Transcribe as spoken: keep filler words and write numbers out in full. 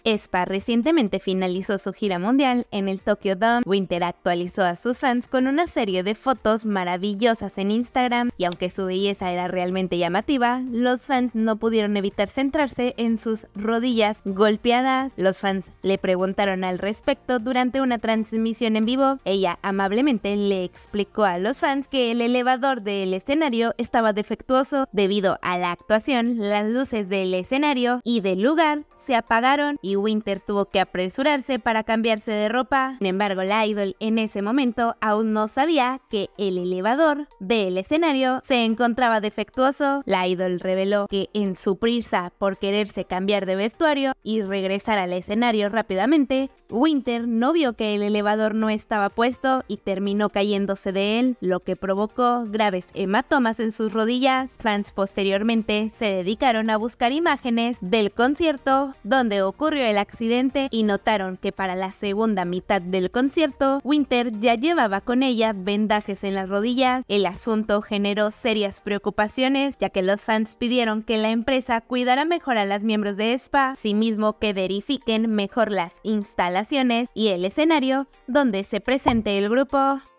aespa recientemente finalizó su gira mundial en el Tokyo Dome. Winter actualizó a sus fans con una serie de fotos maravillosas en Instagram y aunque su belleza era realmente llamativa, los fans no pudieron evitar centrarse en sus rodillas golpeadas. Los fans le preguntaron al respecto durante una transmisión en vivo. Ella amablemente le explicó a los fans que el elevador del escenario estaba defectuoso debido a la actuación. Las luces del escenario y del lugar se apagaron y Winter tuvo que apresurarse para cambiarse de ropa. Sin embargo, la idol en ese momento aún no sabía que el elevador del escenario se encontraba defectuoso. La idol reveló que en su prisa por quererse cambiar de vestuario y regresar al escenario rápidamente, Winter no vio que el elevador no estaba puesto y terminó cayéndose de él, lo que provocó graves hematomas en sus rodillas. Fans posteriormente se dedicaron a buscar imágenes del concierto donde ocurrió el accidente y notaron que para la segunda mitad del concierto, Winter ya llevaba con ella vendajes en las rodillas. El asunto generó serias preocupaciones, ya que los fans pidieron que la empresa cuidara mejor a las miembros de aespa, asimismo que verifiquen mejor las instalaciones y el escenario donde se presente el grupo.